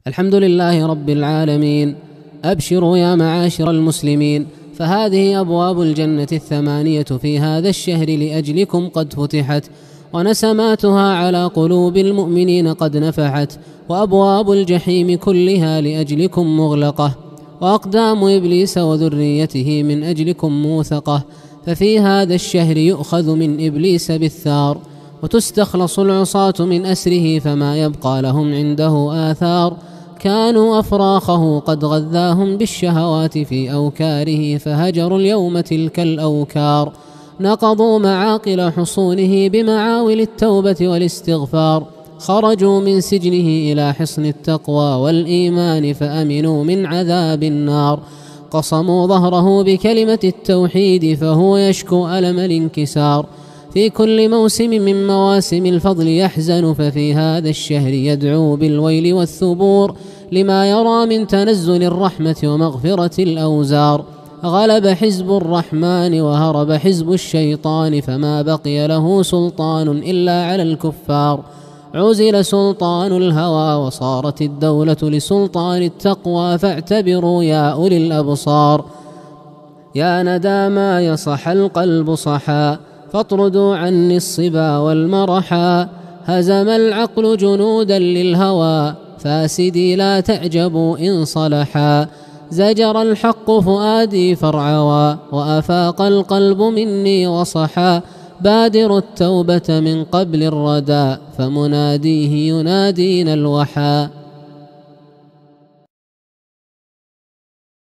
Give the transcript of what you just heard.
الحمد لله رب العالمين. أبشروا يا معاشر المسلمين، فهذه أبواب الجنة 8 في هذا الشهر لأجلكم قد فتحت، ونسماتها على قلوب المؤمنين قد نفحت، وأبواب الجحيم كلها لأجلكم مغلقة، وأقدام إبليس وذريته من أجلكم موثقة. ففي هذا الشهر يؤخذ من إبليس بالثار، وتستخلص العصاة من أسره، فما يبقى لهم عنده آثار. كانوا أفراخه قد غذاهم بالشهوات في أوكاره، فهجروا اليوم تلك الأوكار. نقضوا معاقل حصونه بمعاول التوبة والاستغفار، خرجوا من سجنه إلى حصن التقوى والإيمان، فأمنوا من عذاب النار. قصموا ظهره بكلمة التوحيد، فهو يشكو ألم الانكسار. في كل موسم من مواسم الفضل يحزن، ففي هذا الشهر يدعو بالويل والثبور، لما يرى من تنزل الرحمة ومغفرة الأوزار. غلب حزب الرحمن وهرب حزب الشيطان، فما بقي له سلطان إلا على الكفار. عزل سلطان الهوى وصارت الدولة لسلطان التقوى، فاعتبروا يا أولي الأبصار. يا ندى ما يصح القلب صحا، فاطردوا عني الصبا والمرحا. هزم العقل جنودا للهوى، فاسدي لا تعجبوا إن صلحا. زجر الحق فؤادي فارعوى، وأفاق القلب مني وصحا. بادروا التوبة من قبل الردى، فمناديه ينادينا الوحى.